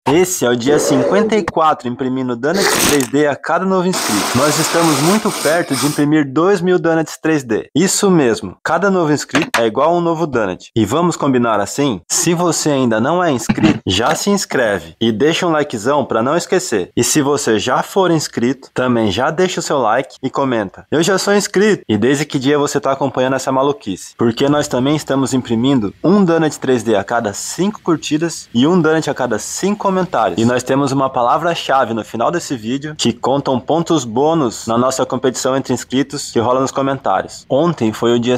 Esse é o dia 54, imprimindo Donuts 3D a cada novo inscrito. Nós estamos muito perto de imprimir 2.000 Donuts 3D. Isso mesmo, cada novo inscrito é igual a um novo Donut. E vamos combinar assim? Se você ainda não é inscrito, já se inscreve e deixa um likezão para não esquecer. E se você já for inscrito, também já deixa o seu like e comenta: eu já sou inscrito! E desde que dia você está acompanhando essa maluquice? Porque nós também estamos imprimindo um Donut 3D a cada 5 curtidas e um Donut a cada 5 comentários. E nós temos uma palavra-chave no final desse vídeo que contam pontos bônus na nossa competição entre inscritos que rola nos comentários. Ontem foi o dia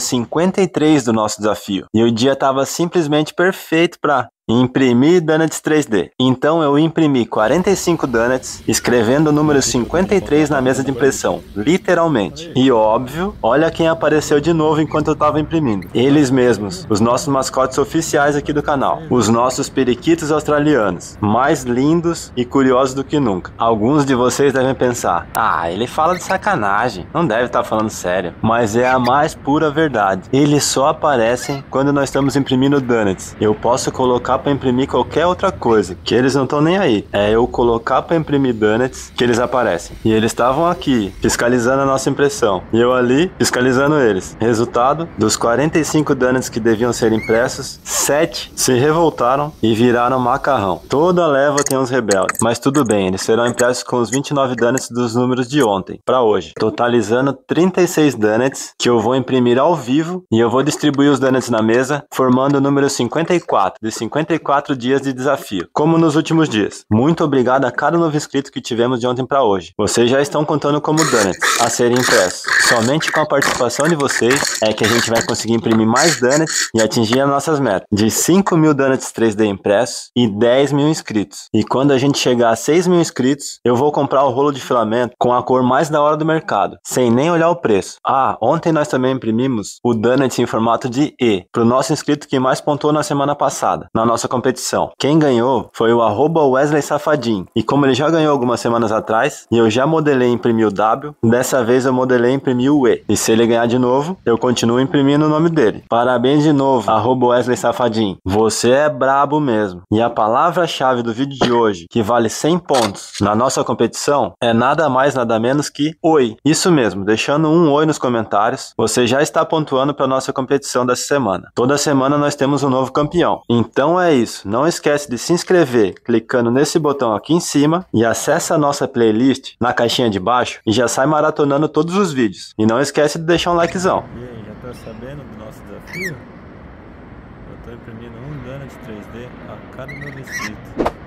53 do nosso desafio e o dia estava simplesmente perfeito para imprimir Donuts 3D. Então eu imprimi 45 Donuts, escrevendo o número 53 na mesa de impressão, literalmente. E óbvio, olha quem apareceu de novo enquanto eu estava imprimindo. Eles mesmos, os nossos mascotes oficiais aqui do canal, os nossos periquitos australianos, mais lindos e curiosos do que nunca. Alguns de vocês devem pensar: ah, ele fala de sacanagem, não deve estar falando sério. Mas é a mais pura verdade. Eles só aparecem quando nós estamos imprimindo Donuts. Eu posso colocar para imprimir qualquer outra coisa, que eles não estão nem aí. É eu colocar para imprimir Donuts que eles aparecem. E eles estavam aqui, fiscalizando a nossa impressão. E eu ali, fiscalizando eles. Resultado, dos 45 Donuts que deviam ser impressos, 7 se revoltaram e viraram macarrão. Toda leva tem uns rebeldes. Mas tudo bem, eles serão impressos com os 29 Donuts dos números de ontem, para hoje. Totalizando 36 Donuts que eu vou imprimir ao vivo e eu vou distribuir os Donuts na mesa, formando o número 54, de 54 dias de desafio, como nos últimos dias. Muito obrigado a cada novo inscrito que tivemos de ontem para hoje. Vocês já estão contando como Donuts a serem impressos. Somente com a participação de vocês é que a gente vai conseguir imprimir mais Donuts e atingir as nossas metas de 5.000 Donuts 3D impressos e 10.000 inscritos. E quando a gente chegar a 6.000 inscritos, eu vou comprar o rolo de filamento com a cor mais da hora do mercado, sem nem olhar o preço. Ah, ontem nós também imprimimos o Donut em formato de E, para o nosso inscrito que mais pontuou na semana passada, na nossa competição. Quem ganhou foi o @Wesley Safadinho. E como ele já ganhou algumas semanas atrás, e eu já modelei e imprimi o W, dessa vez eu modelei e imprimi o E. E se ele ganhar de novo, eu continuo imprimindo o nome dele. Parabéns de novo, @Wesley Safadinho. Você é brabo mesmo. E a palavra-chave do vídeo de hoje, que vale 100 pontos na nossa competição, é nada mais nada menos que oi. Isso mesmo, deixando um oi nos comentários, você já está pontuando para nossa competição dessa semana. Toda semana nós temos um novo campeão. Então é isso, não esquece de se inscrever clicando nesse botão aqui em cima e acessa a nossa playlist na caixinha de baixo e já sai maratonando todos os vídeos. E não esquece de deixar um likezão. E aí, já tá sabendo do nosso desafio? Eu tô imprimindo um Donut 3D a cada novo inscrito.